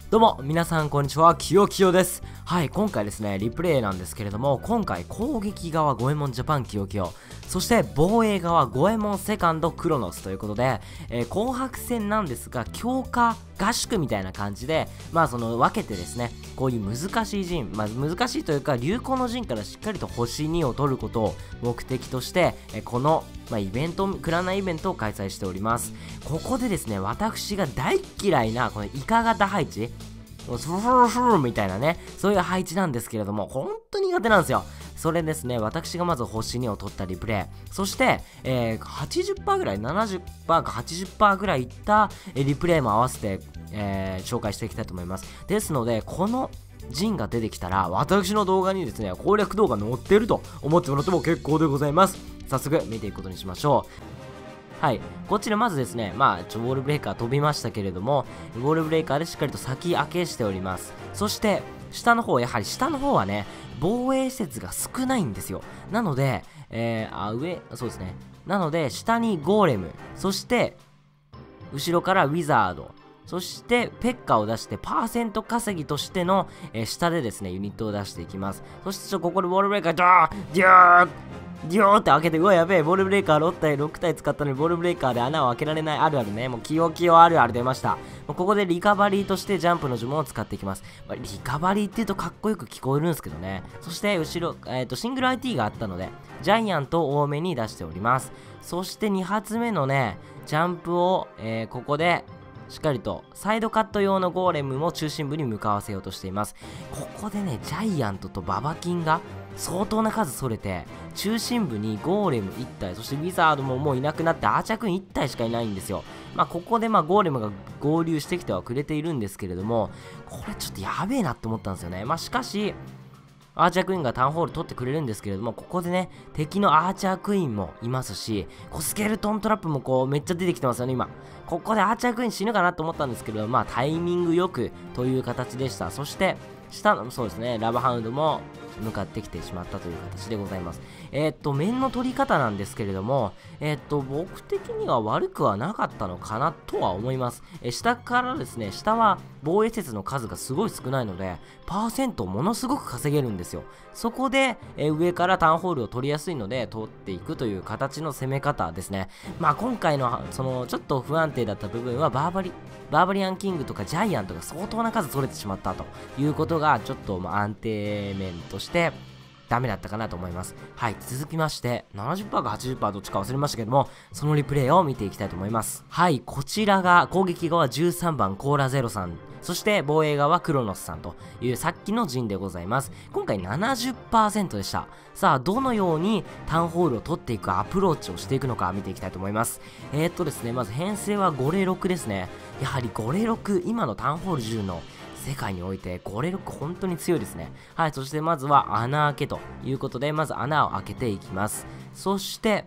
どうも皆さんこんにちは、きよきよです。はい、今回ですねリプレイなんですけれども、今回攻撃側ゴエモンジャパンきよきよ、そして防衛側ゴエモンセカンドクロノスということで、紅白戦なんですが強化合宿みたいな感じでその分けてですね、こういう難しい陣、難しいというか流行の陣からしっかりと星2を取ることを目的として、このイベント、クラナイベントを開催しております。ここでですね、私が大嫌いなこのイカ型配置、フルフルフルみたいなね、そういう配置なんですけれども、本当に苦手なんですよ。それですね、私がまず星2を取ったリプレイ、そして、80% ぐらい、70% か 80% ぐらいいったリプレイも合わせて、紹介していきたいと思います。ですので、この陣が出てきたら、私の動画にですね、攻略動画載ってると思ってもらっても結構でございます。早速見ていくことにしましょう。はい、こちらまずですね、ウォールブレーカー飛びましたけれども、ウォールブレーカーでしっかりと先開けしております。そして下の方、やはり下の方はね、防衛施設が少ないんですよ。なので、そうですね、なので下にゴーレム、そして後ろからウィザード、そしてペッカを出してパーセント稼ぎとしての、下でですねユニットを出していきます。そしてここでウォールブレーカーデューって開けて、うわやべえ、ボールブレーカー6体使ったのにボールブレーカーで穴を開けられない、あるあるね、もうキヨキヨあるある出ました。ここでリカバリーとしてジャンプの呪文を使っていきます。リカバリーって言うとかっこよく聞こえるんですけどね。そして後ろ、シングル IT があったのでジャイアントを多めに出しております。そして2発目のねジャンプを、ここでしっかりとサイドカット用のゴーレムも中心部に向かわせようとしています。ここでねジャイアントとババキンが相当な数それて、中心部にゴーレム1体、そしてウィザードももういなくなってアーチャークイーン1体しかいないんですよ。ここでゴーレムが合流してきてはくれているんですけれども、これちょっとやべえなって思ったんですよね。しかしアーチャークイーンがタウンホール取ってくれるんですけれども、ここでね敵のアーチャークイーンもいますし、スケルトントラップもめっちゃ出てきてますよね今。ここでアーチャークイーン死ぬかなと思ったんですけど、タイミングよくという形でした。そして下の、そうですね、ラバハウンドも向かってきてしまったという形でございます。面の取り方なんですけれども、僕的には悪くはなかったのかなとは思います。下からですね、下は防衛施設の数がすごい少ないので、パーセントをものすごく稼げるんですよ。そこで、上からタウンホールを取りやすいので、取っていくという形の攻め方ですね。今回の、ちょっと不安定だった部分は、バーバリアンキングとかジャイアントが相当な数取れてしまったということが、ちょっと安定面としてダメだったかなと思います。はい、続きまして 70% か 80% どっちか忘れましたけども、そのリプレイを見ていきたいと思います。はい、こちらが攻撃側13番コーラゼロさん、そして防衛側クロノスさんというさっきの陣でございます。今回 70% でした。さあどのようにタウンホールを取っていくアプローチをしていくのか見ていきたいと思います。ですね、まず編成はゴレ6ですね。やはりゴレ6、今のタウンホール10の世界においてゴレ6本当に強いですね。はい、そしてまずは穴開けということで、まず穴を開けていきます。そして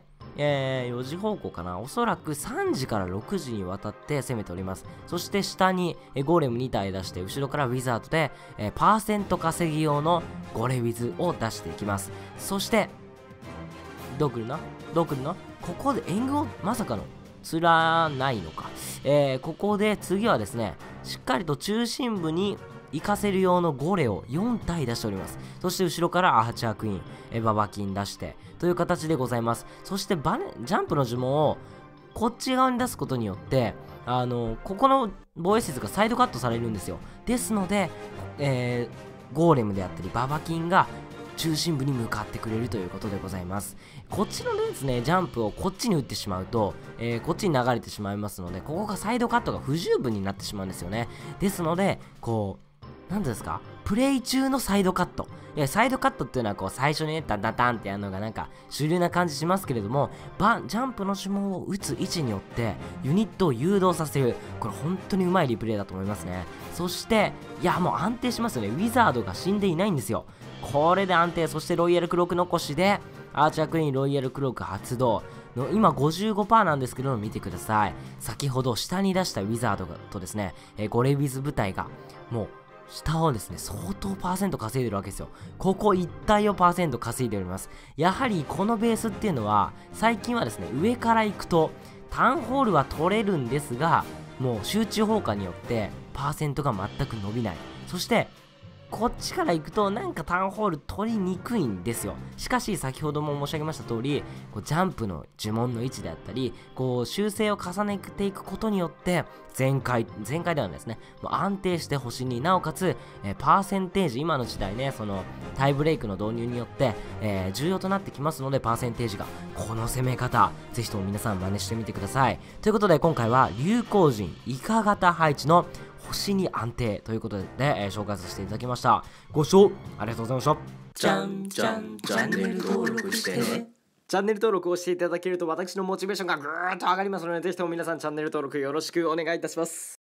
4時方向かな、おそらく3時から6時にわたって攻めております。そして下にゴーレム2体出して、後ろからウィザードでパーセント稼ぎ用のゴレウィズを出していきます。そしてどう来るのここで援軍をまさかの釣らないのか。ここで次はですね、しっかりと中心部に行かせる用のゴレを4体出しております。そして後ろからアーチャークイーン、ババキン出してという形でございます。そしてジャンプの呪文をこっち側に出すことによって、ここの防衛施設がサイドカットされるんですよ。ですので、ゴーレムであったりババキンが中心部に向かってくれるということでございます。こっちのですねジャンプをこっちに打ってしまうと、こっちに流れてしまいますので、ここがサイドカットが不十分になってしまうんですよね。ですので何ですか、プレイ中のサイドカット、サイドカットっていうのは最初にねダンダンダンってやるのがなんか主流な感じしますけれども、ジャンプの呪文を打つ位置によってユニットを誘導させる、これ本当にうまいリプレイだと思いますね。そしてもう安定しますよね。ウィザードが死んでいないんですよ。これで安定。そしてロイヤルクローク残しでアーチャークイーンロイヤルクローク発動の今 55% なんですけども、見てください。先ほど下に出したウィザードとですね、ゴレウィズ部隊がもう下をですね相当パーセント稼いでるわけですよ。ここ一体をパーセント稼いでおります。やはりこのベースっていうのは最近はですね、上から行くとタウンホールは取れるんですが、 もう集中砲火によってパーセントが全く伸びない。そしてこっちから行くとなんかターンホール取りにくいんですよ。しかし先ほども申し上げました通り、こうジャンプの呪文の位置であったり、こう修正を重ねていくことによって全開ではないですね、もう安定して星に、なおかつ、パーセンテージ、今の時代ね、そのタイブレイクの導入によって、重要となってきますので、パーセンテージが、この攻め方ぜひとも皆さん真似してみてください。ということで今回は竜光人イカ型配置の星に安定ということで、紹介させていただきました。ご視聴ありがとうございました。 チャンネル登録してね。 チャンネル登録をしていただけると私のモチベーションがぐーっと上がりますので、ぜひとも皆さんチャンネル登録よろしくお願いいたします。